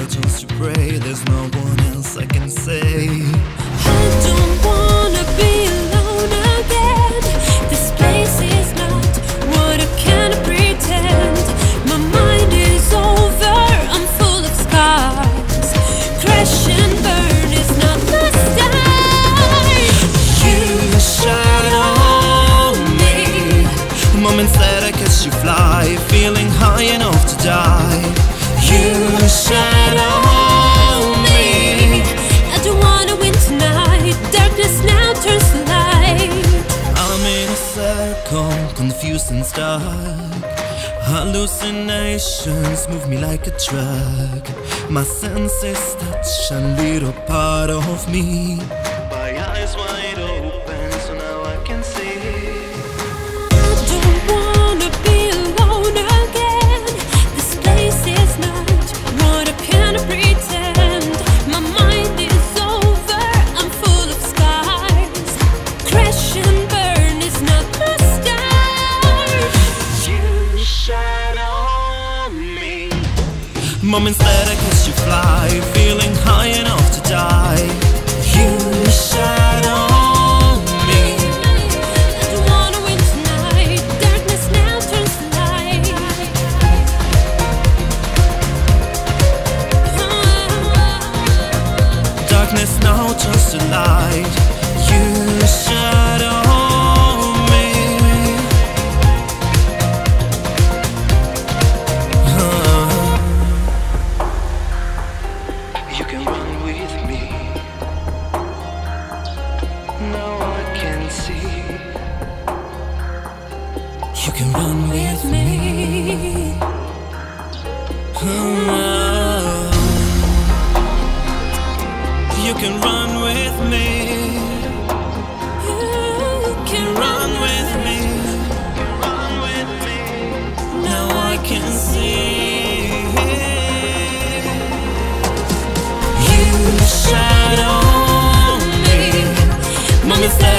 just to pray. There's no one else I can say. I don't wanna be alone again. This place is not what I can pretend. My mind is over, I'm full of scars. Crash and burn is not my style. You shadow me. Moments that I catch you fly, feeling high enough to die. You shadow me. I don't wanna win tonight. Darkness now turns to light. I'm in a circle, confused and stuck. Hallucinations move me like a drug. My senses touch a little part of me. My eyes wide open, so now I can see. I don't wanna be alone again. This place is not what I can pretend. My mind is over, I'm full of scars. Crash and burn is not my style. You shadow me. Moments that I catch you fly, feeling high enough to die. You shadow me. I don't wanna win tonight. Darkness now turns to light. Darkness now turns to light. You shadow me. You can run with me. Now I can see. You can run with me. You can run with me. You can Run with me. Run with me. Now I can see. You shadow me. Moments that